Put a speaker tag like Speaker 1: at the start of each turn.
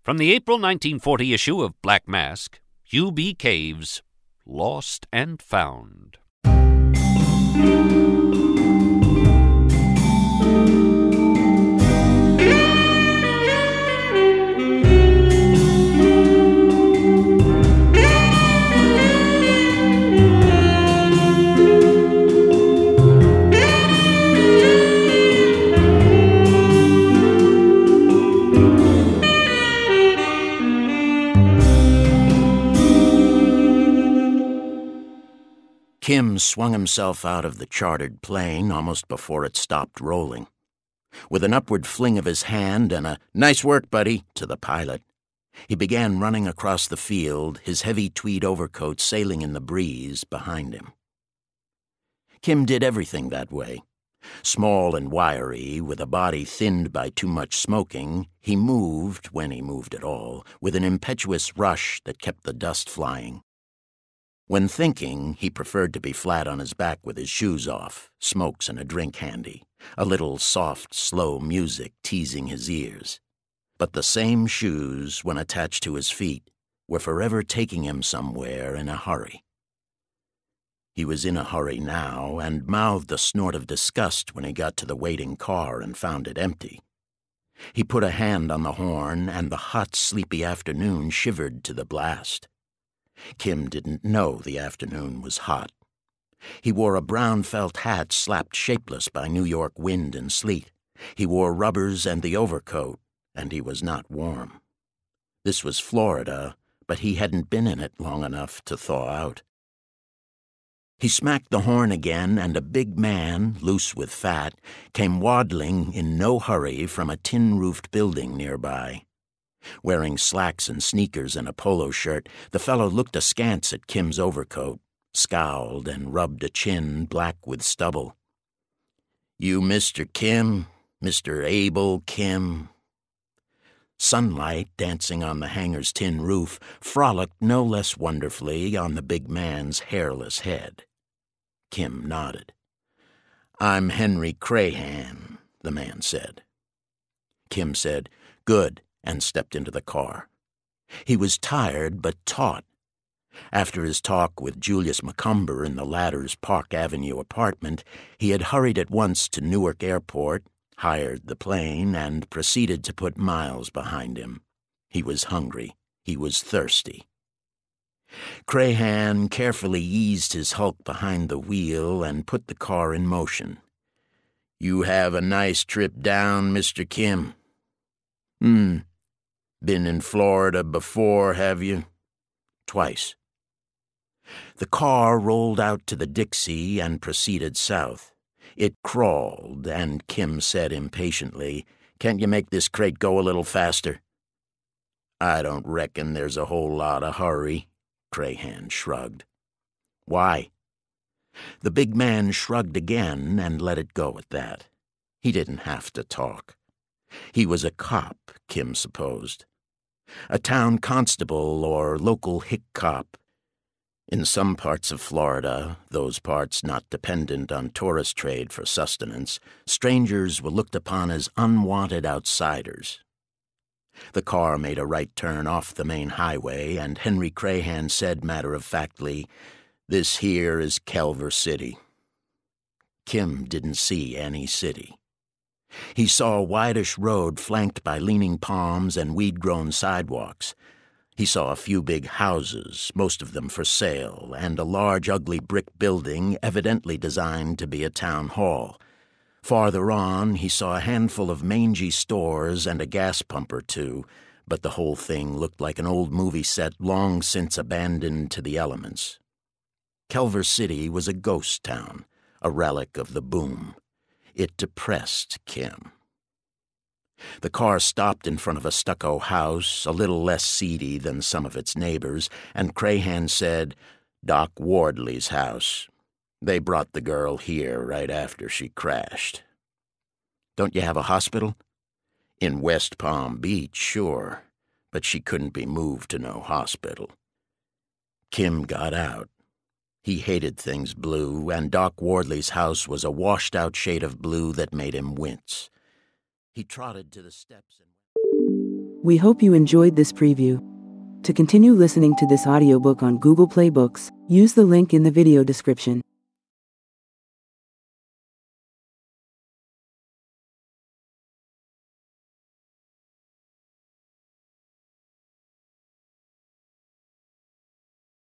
Speaker 1: From the April 1940 issue of Black Mask, Hugh B. Cave's Lost and Found.
Speaker 2: Kim swung himself out of the chartered plane almost before it stopped rolling. With an upward fling of his hand and a "Nice work, buddy," to the pilot, he began running across the field, his heavy tweed overcoat sailing in the breeze behind him. Kim did everything that way. Small and wiry, with a body thinned by too much smoking, he moved, when he moved at all, with an impetuous rush that kept the dust flying. When thinking, he preferred to be flat on his back with his shoes off, smokes and a drink handy, a little soft, slow music teasing his ears. But the same shoes, when attached to his feet, were forever taking him somewhere in a hurry. He was in a hurry now, and mouthed a snort of disgust when he got to the waiting car and found it empty. He put a hand on the horn, and the hot, sleepy afternoon shivered to the blast. Kim didn't know the afternoon was hot. He wore a brown felt hat slapped shapeless by New York wind and sleet. He wore rubbers and the overcoat, and he was not warm. This was Florida, but he hadn't been in it long enough to thaw out. He smacked the horn again, and a big man, loose with fat, came waddling in no hurry from a tin-roofed building nearby. Wearing slacks and sneakers and a polo shirt, the fellow looked askance at Kim's overcoat, scowled and rubbed a chin black with stubble. "You Mr. Kim? Mr. Abel Kim?" Sunlight, dancing on the hangar's tin roof, frolicked no less wonderfully on the big man's hairless head. Kim nodded. "I'm Henry Crahan," the man said. Kim said, "Good," and stepped into the car. He was tired but taut. After his talk with Julius Macomber in the latter's Park Avenue apartment, he had hurried at once to Newark Airport, hired the plane, and proceeded to put miles behind him. He was hungry. He was thirsty. Crahan carefully eased his hulk behind the wheel and put the car in motion. "You have a nice trip down, Mr. Kim?" Been in Florida before, have you?" "Twice." The car rolled out to the Dixie and proceeded south. It crawled, and Kim said impatiently, "Can't you make this crate go a little faster?" "I don't reckon there's a whole lot of hurry," Crahan shrugged. "Why?" The big man shrugged again and let it go at that. He didn't have to talk. He was a cop, Kim supposed. A town constable or local hick cop. In some parts of Florida, those parts not dependent on tourist trade for sustenance, strangers were looked upon as unwanted outsiders. The car made a right turn off the main highway, and Henry Crahan said matter-of-factly, "This here is Culver City." Kim didn't see any city. He saw a whitish road flanked by leaning palms and weed-grown sidewalks. He saw a few big houses, most of them for sale, and a large, ugly brick building evidently designed to be a town hall. Farther on, he saw a handful of mangy stores and a gas pump or two, but the whole thing looked like an old movie set long since abandoned to the elements. Culver City was a ghost town, a relic of the boom. It depressed Kim. The car stopped in front of a stucco house, a little less seedy than some of its neighbors, and Crahan said, "Doc Wardley's house. They brought the girl here right after she crashed." "Don't you have a hospital?" "In West Palm Beach, sure, but she couldn't be moved to no hospital." Kim got out. He hated things blue, and Doc Wardley's house was a washed-out shade of blue that made him wince. He trotted to the steps and...
Speaker 3: We hope you enjoyed this preview. To continue listening to this audiobook on Google Play Books, use the link in the video description.